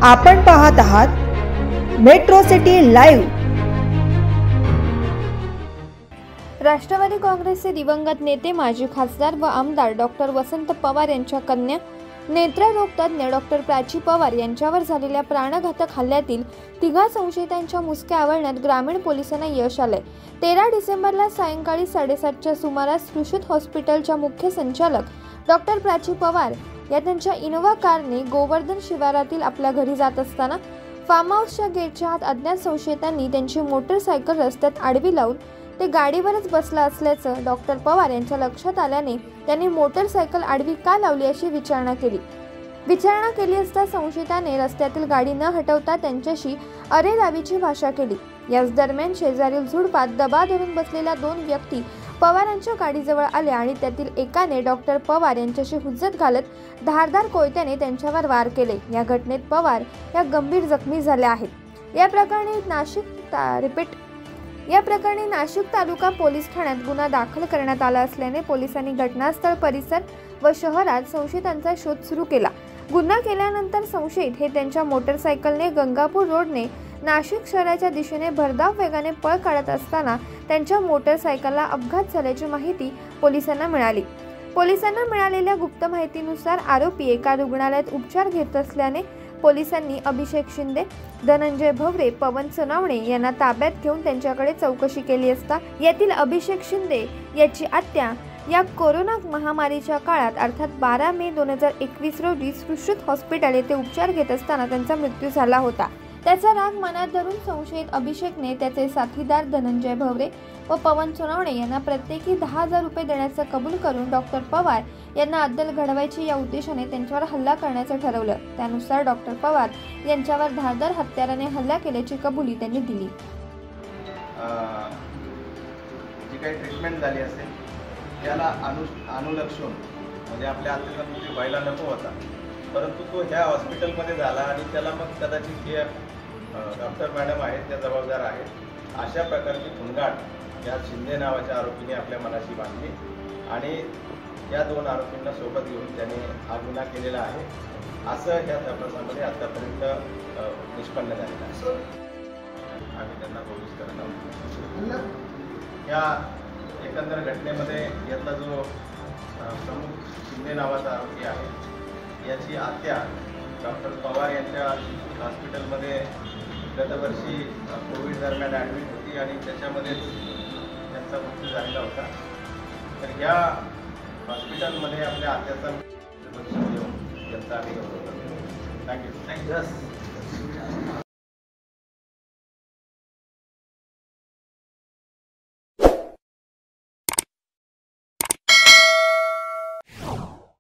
आपण पाहत आहात मेट्रो सिटी लाईव्ह। राष्ट्रवादी काँग्रेसचे दिवंगत नेते माजी खासदार व आमदार डॉक्टर वसंत पवार यांच्या कन्या नेत्ररोग तज्ञ डॉक्टर प्राची पवार यांच्यावर झालेल्या प्राणघातक हल्ल्यातील तिघा संशयितांच्या मुसक्या आवळण्यात ग्रामीण पोलिसांना यश आले। 13 डिसेंबरला सायंकाळी 7:30च्या सुमारास कृषुत हॉस्पिटलच्या मुख्य संचालक डॉक्टर प्राची पवार या त्यांच्या इनोव्हा कारने गोवर्धन शिवारातील आपल्या घरी जात असताना फार्म हाऊसच्या गेटच्या आत अज्ञात संशयितांनी त्यांची मोटरसायकल रस्त्यात आडवी लावून ते गाडीवरच बसला असल्याचं डॉक्टर पवार यांच्या लक्षात आल्याने त्यांनी मोटरसायकल आडवी का लावली अशी विचारणा केली असता संशयिताने रस्त्यातील गाडी न हटवता त्यांच्याशी अरेरावीची भाषा केली। याच दरम्यान शेजारील झुडपात दबा धरून बसलेल्या 2 व्यक्ती पवारांच्या गाडीजवळ आल्या आणि त्यातील एकाने डॉक्टर पवार यांच्याशी हुज्जत घालत धारदार कोयत्याने त्यांच्यावर वार केले। या घटनेत पवार या गंभीर जखमी झाल्या आहेत। या प्रकरणी नाशिक तालुका पोलीस ठाण्यात गुन्हा दाखल करण्यात आला असल्याने पोलिसांनी घटनास्थळ परिसर व शहरात संशयितांचा शोध सुरू केला। गुन्हा केल्यानंतर संशयित हे त्यांच्या मोटरसायकलने गंगापूर रोडने नाशिक शहराच्या दिशेने भरधाव वेगाने पळ काढत असताना त्यांच्या मोटरसायकलला अपघात झाल्याची माहिती पोलिसांना मिळाली। पोलिसांना मिळालेल्या गुप्त माहितीनुसार आरोपी एका रुग्णालयात उपचार घेत असल्याने पोलिसांनी अभिषेक शिंदे, धनंजय भवरे, पवन सोनावणे यांना ताब्यात घेऊन त्यांच्याकडे चौकशी केली असता यातील अभिषेक शिंदे याची आत्या या कोरोना महामारीच्या काळात अर्थात 12 मे 2021 रोजी कृषुत हॉस्पिटल येथे उपचार घेत असताना त्यांचा मृत्यू झाला होता। त्याचा राग मनात धरून संशयित अभिषेकने त्याचे साथीदार धनंजय भवरे व पवन सोनावणे यांना प्रत्येकी 10,000 रुपये देण्याचं कबूल करून डॉक्टर पवार यांना अद्दल घडवायची या उद्देशाने त्यांच्यावर हल्ला करण्याचं ठरवलं। त्यानुसार डॉक्टर पवार यांच्यावर धारदार हत्याराने हल्ला केल्याची कबुली त्यांनी दिली। जी काही ट्रीटमेंट झाली असेल त्याला अनुलक्षून म्हणजे आपल्या आत्याचा मृत्यू व्हायला नको होता, परंतु तो ह्या हॉस्पिटलमध्ये झाला आणि त्याला मग कदाचित जे डॉक्टर मॅडम आहेत त्या जबाबदार आहेत अशा प्रकारची फुंगाट या शिंदे नावाच्या आरोपीने आपल्या मनाशी बांधली आणि या 2 आरोपींना सोबत घेऊन त्याने हा गुन्हा केलेला आहे असं ह्या तपासामध्ये आतापर्यंत निष्पन्न झालेलं आहे। आम्ही त्यांना पोलीस करणार या एकंदर घटनेमध्ये यातला जो प्रमुख शिंदे नावाचा आरोपी आहे याची आत्या डॉक्टर पवार यांच्या हॉस्पिटलमध्ये गतवर्षी कोविड दरम्यान ॲडमिट होती आणि त्याच्यामध्येच त्यांचा मृत्यू झालेला होता। तर ह्या हॉस्पिटलमध्ये आपल्या आत्याचा लक्ष देऊन त्यांचा आम्ही गौरव करतो। थँक्यू।